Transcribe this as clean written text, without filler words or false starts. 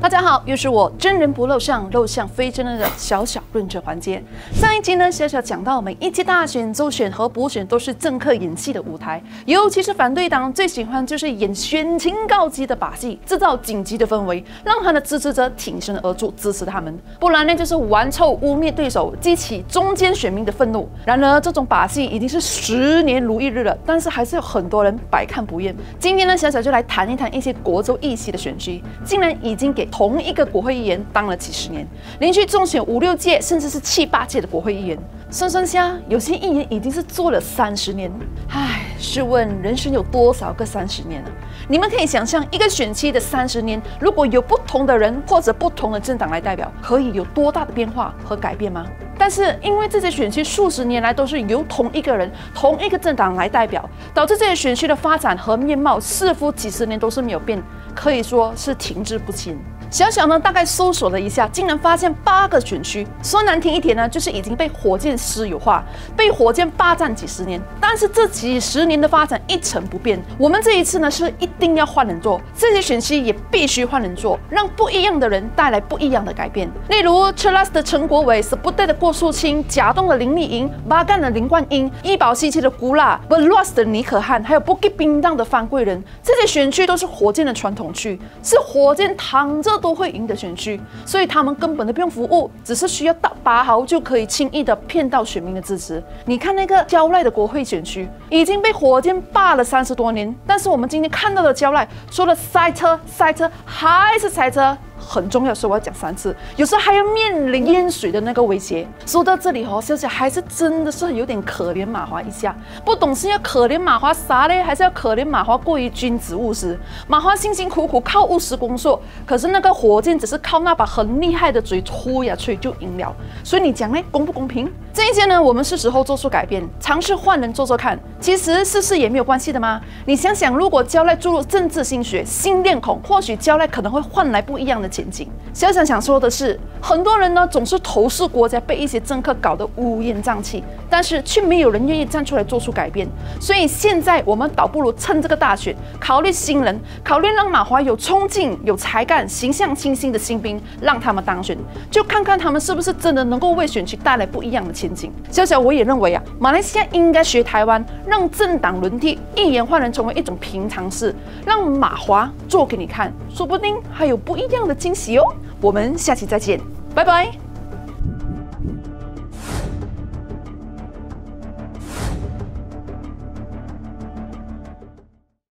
大家好，又是我真人不露相，露相非真人的小小论证环节。上一集呢，小小讲到每一届大选、州选和补选都是政客演戏的舞台，尤其是反对党最喜欢就是演选情告急的把戏，制造紧急的氛围，让他的支持者挺身而出支持他们，不然呢就是玩臭污蔑对手，激起中间选民的愤怒。然而这种把戏已经是10年如一日了，但是还是有很多人百看不厌。今天呢，小小就来谈一谈一些国州议席的选区，竟然已经给同一个国会议员当了几十年，连续中选5、6届，甚至是7、8届的国会议员。剩下有些议员已经是做了30年。唉，试问人生有多少个30年呢？你们可以想象一个选区的30年，如果有不同的人或者不同的政党来代表，可以有多大的变化和改变吗？但是因为这些选区数十年来都是由同一个人、同一个政党来代表，导致这些选区的发展和面貌似乎几十年都是没有变，可以说是停滞不前。小小呢，大概搜索了一下，竟然发现8个选区，说难听一点呢，就是已经被火箭私有化，被火箭霸占几十年。但是这几十年的发展一成不变。我们这一次呢，是一定要换人做，这些选区也必须换人做，让不一样的人带来不一样的改变。例如 Cheras 的陈国伟、Seputeh 的郭树清、甲东的林丽莹、巴干的林冠英、医保西期的古拉、Beluas 的倪可汉，还有 Bukit Bintang 的范贵人，这些选区都是火箭的传统区，是火箭躺着都会赢的选区，所以他们根本都不用服务，只是需要拔毫就可以轻易的骗到选民的支持。你看那个蕉赖的国会选区，已经被火箭霸了30多年，但是我们今天看到的蕉赖，除了塞车还是塞车。很重要，所以我要讲3次。有时候还要面临淹水的那个威胁。说到这里小小还是真的是有点可怜马华一下。不懂是要可怜马华啥嘞，还是要可怜马华过于君子务实？马华辛辛苦苦靠务实工作，可是那个火箭只是靠那把很厉害的嘴吹呀吹就赢了。所以你讲呢，公不公平？这一届呢，我们是时候做出改变，尝试换人做做看。其实试也没有关系的嘛。你想想，如果蕉赖注入政治心血、新面孔，或许蕉赖可能会换来不一样的前景。小小想说的是，很多人呢总是投诉国家被一些政客搞得乌烟瘴气，但是却没有人愿意站出来做出改变。所以现在我们倒不如趁这个大选，考虑新人，考虑让马华有冲劲、有才干、形象清新的新兵，让他们当选，就看看他们是不是真的能够为选区带来不一样的前景。小小我也认为马来西亚应该学台湾，让政党轮替、议员换人成为一种平常事，让马华做给你看，说不定还有不一样的惊喜哦。我们下期再见，拜拜。